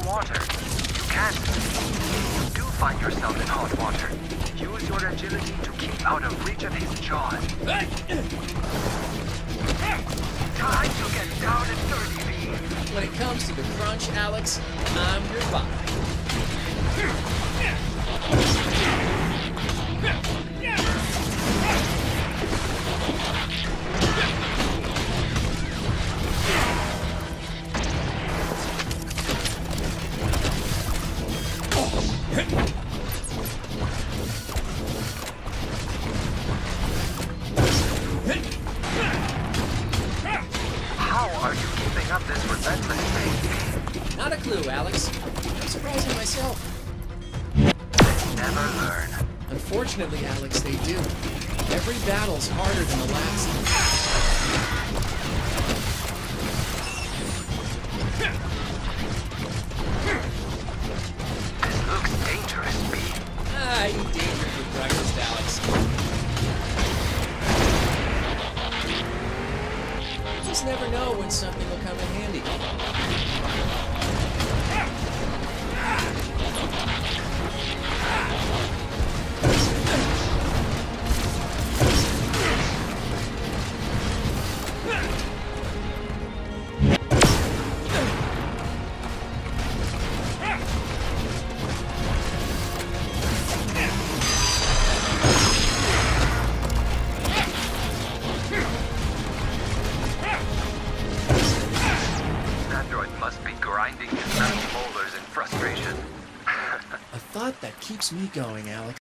water. You can't. If you do find yourself in hot water, use your agility to keep out of reach of his jaws. Time to get down and dirty, Lee. When it comes to the crunch, Alex, I'm your body. How are you keeping up this relentless pace? Not a clue, Alex. I'm surprising myself. Never learn. Unfortunately, Alex, they do. Every battle's harder than the last. This looks dangerous, B. You danger for breakfast, Alex. You just never know when something will come in handy. That droid must be grinding his metal molars in frustration. A thought that keeps me going, Alex.